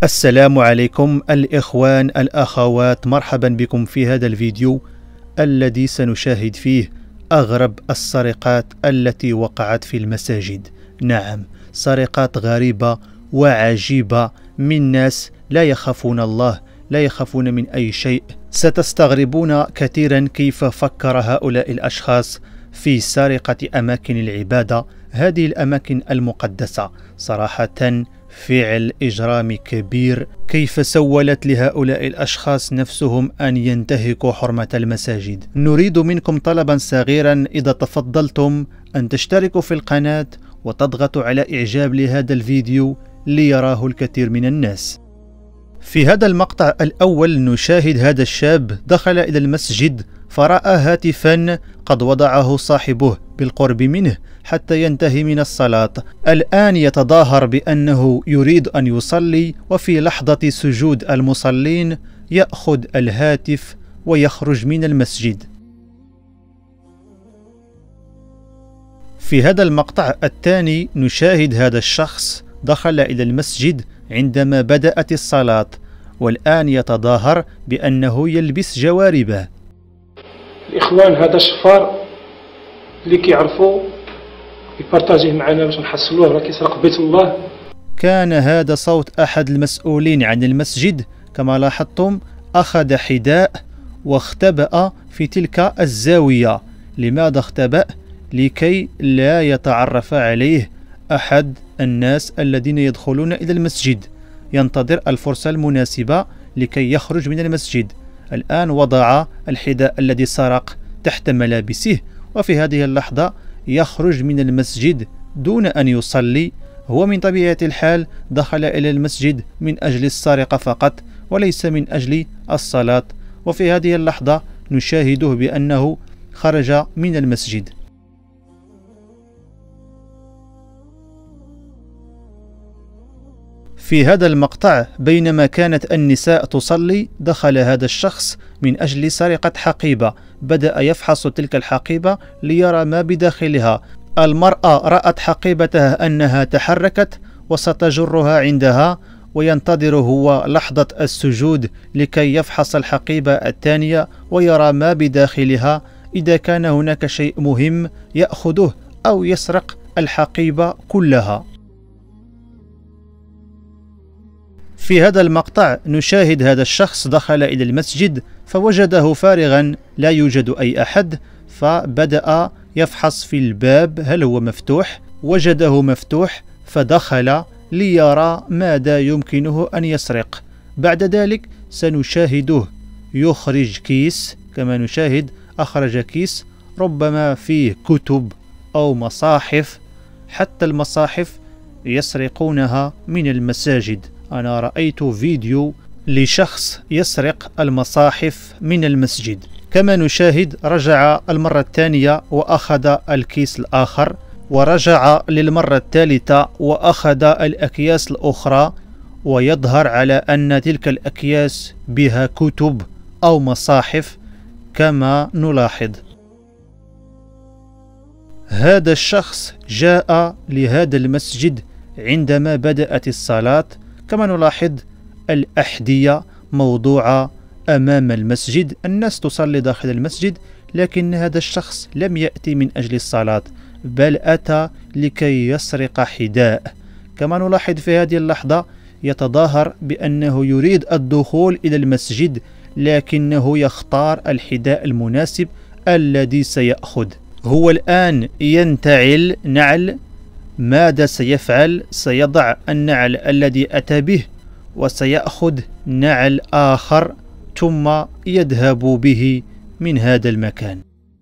السلام عليكم الإخوان الأخوات، مرحبا بكم في هذا الفيديو الذي سنشاهد فيه أغرب السرقات التي وقعت في المساجد. نعم، سرقات غريبة وعجيبة من ناس لا يخافون الله، لا يخافون من أي شيء. ستستغربون كثيرا كيف فكر هؤلاء الأشخاص في سرقة أماكن العبادة، هذه الأماكن المقدسة. صراحة فعل إجرامي كبير. كيف سولت لهؤلاء الأشخاص نفسهم أن ينتهكوا حرمة المساجد؟ نريد منكم طلبا صغيرا، إذا تفضلتم أن تشتركوا في القناة وتضغطوا على إعجاب لهذا الفيديو ليراه الكثير من الناس. في هذا المقطع الأول نشاهد هذا الشاب دخل إلى المسجد فرأى هاتفا قد وضعه صاحبه بالقرب منه حتى ينتهي من الصلاة. الآن يتظاهر بأنه يريد أن يصلي، وفي لحظة سجود المصلين يأخذ الهاتف ويخرج من المسجد. في هذا المقطع الثاني نشاهد هذا الشخص دخل إلى المسجد عندما بدأت الصلاة، والآن يتظاهر بأنه يلبس جواربه. الإخوان، هذا الشفار اللي كيعرفوا يبارطاجيه معنا باش نحصلوه راه كيسرق بيت الله. كان هذا صوت أحد المسؤولين عن المسجد. كما لاحظتم أخذ حذاء واختبأ في تلك الزاوية. لماذا اختبأ؟ لكي لا يتعرف عليه أحد الناس الذين يدخلون إلى المسجد. ينتظر الفرصة المناسبة لكي يخرج من المسجد. الآن وضع الحذاء الذي سرق تحت ملابسه، وفي هذه اللحظة يخرج من المسجد دون أن يصلي. هو من طبيعة الحال دخل إلى المسجد من أجل السرقة فقط وليس من أجل الصلاة، وفي هذه اللحظة نشاهده بأنه خرج من المسجد. في هذا المقطع بينما كانت النساء تصلي دخل هذا الشخص من أجل سرقة حقيبة. بدأ يفحص تلك الحقيبة ليرى ما بداخلها. المرأة رأت حقيبتها أنها تحركت وستجرها عندها، وينتظر هو لحظة السجود لكي يفحص الحقيبة الثانية ويرى ما بداخلها. إذا كان هناك شيء مهم يأخذه أو يسرق الحقيبة كلها. في هذا المقطع نشاهد هذا الشخص دخل إلى المسجد فوجده فارغا لا يوجد أي أحد، فبدأ يفحص في الباب هل هو مفتوح. وجده مفتوح فدخل ليرى ماذا يمكنه أن يسرق. بعد ذلك سنشاهده يخرج كيس. كما نشاهد أخرج كيس ربما فيه كتب أو مصاحف، حتى المصاحف يسرقونها من المساجد. أنا رأيت فيديو لشخص يسرق المصاحف من المسجد. كما نشاهد رجع المرة الثانية وأخذ الكيس الآخر، ورجع للمرة الثالثة وأخذ الأكياس الأخرى، ويظهر على أن تلك الأكياس بها كتب أو مصاحف كما نلاحظ. هذا الشخص جاء لهذا المسجد عندما بدأت الصلاة. كما نلاحظ الأحذية موضوعة أمام المسجد، الناس تصلي داخل المسجد، لكن هذا الشخص لم يأتي من أجل الصلاة بل أتى لكي يسرق حذاء. كما نلاحظ في هذه اللحظة يتظاهر بأنه يريد الدخول إلى المسجد، لكنه يختار الحذاء المناسب الذي سيأخذ. هو الآن ينتعل نعل. ماذا سيفعل؟ سيضع النعل الذي أتى به وسيأخذ نعل آخر ثم يذهب به من هذا المكان.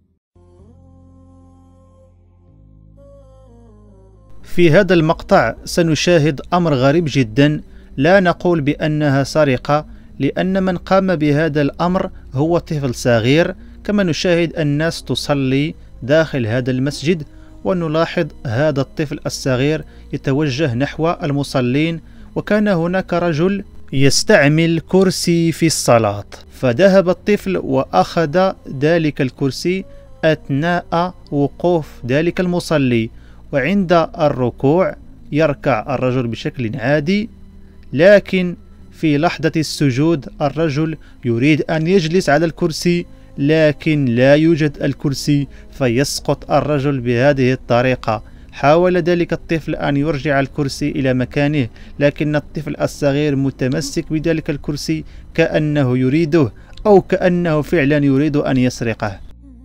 في هذا المقطع سنشاهد أمر غريب جدا. لا نقول بأنها سرقة، لأن من قام بهذا الأمر هو طفل صغير. كما نشاهد الناس تصلي داخل هذا المسجد، ونلاحظ هذا الطفل الصغير يتوجه نحو المصلين، وكان هناك رجل يستعمل كرسي في الصلاة، فذهب الطفل وأخذ ذلك الكرسي أثناء وقوف ذلك المصلي. وعند الركوع يركع الرجل بشكل عادي، لكن في لحظة السجود الرجل يريد أن يجلس على الكرسي، لكن لا يوجد الكرسي، فيسقط الرجل بهذه الطريقة. حاول ذلك الطفل أن يرجع الكرسي إلى مكانه، لكن الطفل الصغير متمسك بذلك الكرسي كأنه يريده، أو كأنه فعلا يريد أن يسرقه.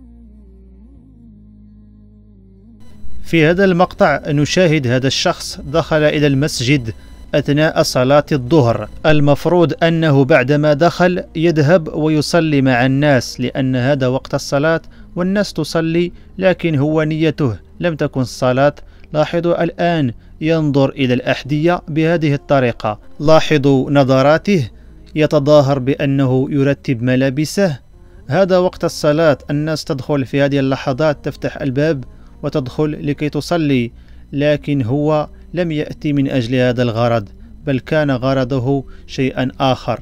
في هذا المقطع نشاهد هذا الشخص دخل إلى المسجد أثناء صلاة الظهر. المفروض أنه بعدما دخل يذهب ويصلي مع الناس، لأن هذا وقت الصلاة والناس تصلي، لكن هو نيته لم تكن الصلاة. لاحظوا الآن ينظر إلى الأحذية بهذه الطريقة، لاحظوا نظراته، يتظاهر بأنه يرتب ملابسه. هذا وقت الصلاة، الناس تدخل في هذه اللحظات، تفتح الباب وتدخل لكي تصلي، لكن هو لم يأتي من أجل هذا الغرض، بل كان غرضه شيئا آخر.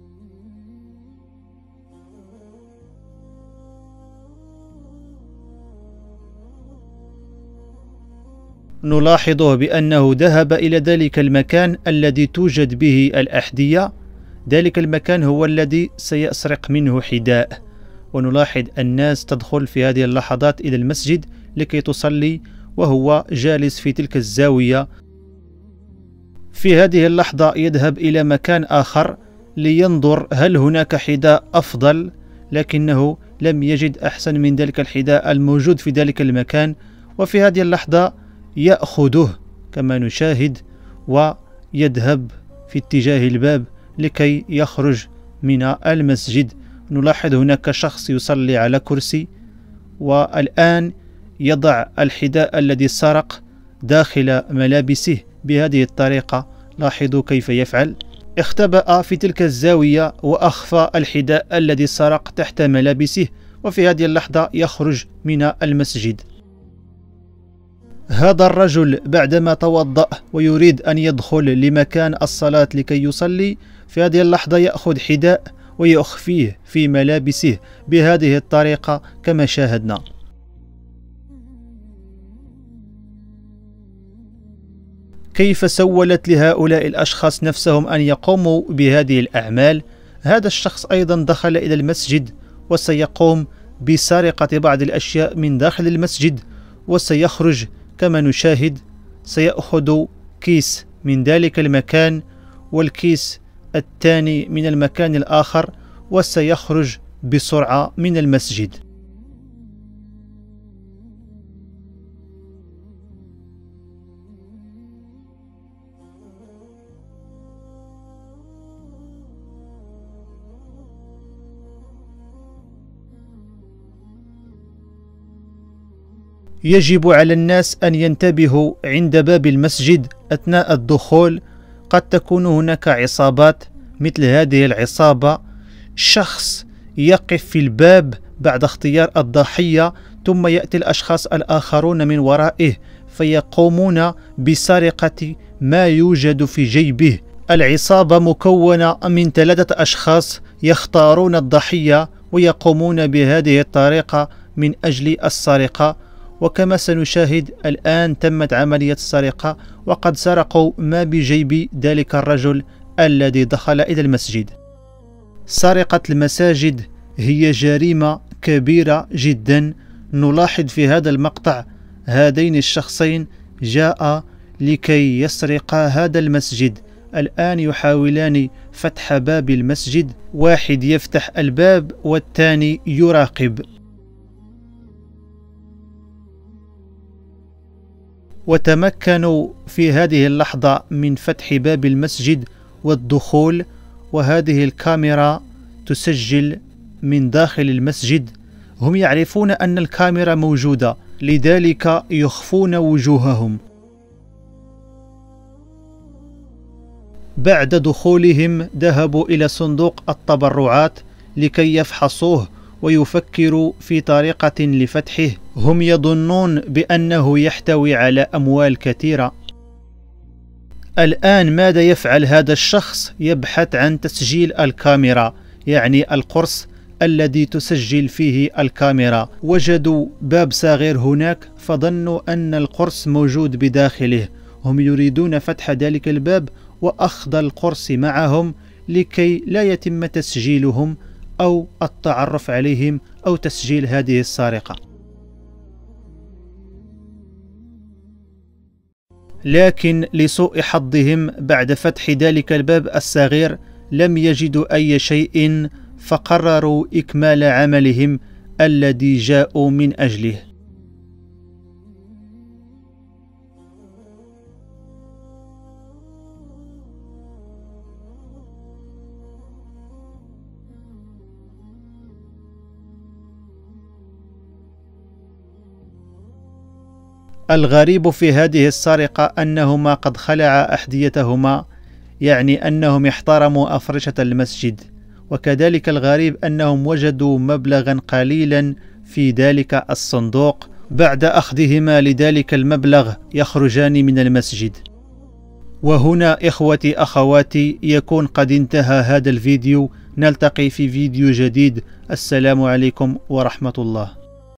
نلاحظه بأنه ذهب إلى ذلك المكان الذي توجد به الأحذية. ذلك المكان هو الذي سيسرق منه حذاء. ونلاحظ الناس تدخل في هذه اللحظات إلى المسجد لكي تصلي، وهو جالس في تلك الزاوية. في هذه اللحظة يذهب إلى مكان آخر لينظر هل هناك حذاء أفضل، لكنه لم يجد أحسن من ذلك الحذاء الموجود في ذلك المكان. وفي هذه اللحظة يأخذه كما نشاهد ويذهب في اتجاه الباب لكي يخرج من المسجد. نلاحظ هناك شخص يصلي على كرسي، والآن يضع الحذاء الذي سرق داخل ملابسه بهذه الطريقة. لاحظوا كيف يفعل، اختبأ في تلك الزاوية وأخفى الحذاء الذي سرق تحت ملابسه، وفي هذه اللحظة يخرج من المسجد. هذا الرجل بعدما توضأ ويريد أن يدخل لمكان الصلاة لكي يصلي، في هذه اللحظة يأخذ حذاء ويخفيه في ملابسه بهذه الطريقة كما شاهدنا. كيف سولت لهؤلاء الأشخاص نفسهم أن يقوموا بهذه الأعمال؟ هذا الشخص أيضا دخل إلى المسجد وسيقوم بسرقة بعض الأشياء من داخل المسجد، وسيخرج كما نشاهد. سيأخذ كيس من ذلك المكان والكيس الثاني من المكان الآخر، وسيخرج بسرعة من المسجد. يجب على الناس أن ينتبهوا عند باب المسجد أثناء الدخول. قد تكون هناك عصابات، مثل هذه العصابة شخص يقف في الباب بعد اختيار الضحية، ثم يأتي الأشخاص الآخرون من ورائه فيقومون بسرقة ما يوجد في جيبه. العصابة مكونة من 3 أشخاص يختارون الضحية ويقومون بهذه الطريقة من أجل السرقة. وكما سنشاهد الآن تمت عملية السرقة، وقد سرقوا ما بجيب ذلك الرجل الذي دخل إلى المسجد. سرقة المساجد هي جريمة كبيرة جدا. نلاحظ في هذا المقطع هذين الشخصين جاء لكي يسرقا هذا المسجد. الآن يحاولان فتح باب المسجد، واحد يفتح الباب والثاني يراقب. وتمكنوا في هذه اللحظة من فتح باب المسجد والدخول، وهذه الكاميرا تسجل من داخل المسجد. هم يعرفون أن الكاميرا موجودة، لذلك يخفون وجوههم. بعد دخولهم ذهبوا إلى صندوق التبرعات لكي يفحصوه ويفكروا في طريقة لفتحه. هم يظنون بأنه يحتوي على أموال كثيرة. الآن ماذا يفعل هذا الشخص؟ يبحث عن تسجيل الكاميرا، يعني القرص الذي تسجل فيه الكاميرا. وجدوا باب صغير هناك فظنوا أن القرص موجود بداخله. هم يريدون فتح ذلك الباب وأخذ القرص معهم لكي لا يتم تسجيلهم أو التعرف عليهم أو تسجيل هذه السرقة. لكن لسوء حظهم بعد فتح ذلك الباب الصغير لم يجدوا أي شيء، فقرروا إكمال عملهم الذي جاءوا من أجله. الغريب في هذه السرقة أنهما قد خلعا أحذيتهما، يعني أنهم احترموا أفرشة المسجد. وكذلك الغريب أنهم وجدوا مبلغا قليلا في ذلك الصندوق. بعد أخذهما لذلك المبلغ يخرجان من المسجد. وهنا إخوتي أخواتي يكون قد انتهى هذا الفيديو. نلتقي في فيديو جديد. السلام عليكم ورحمة الله.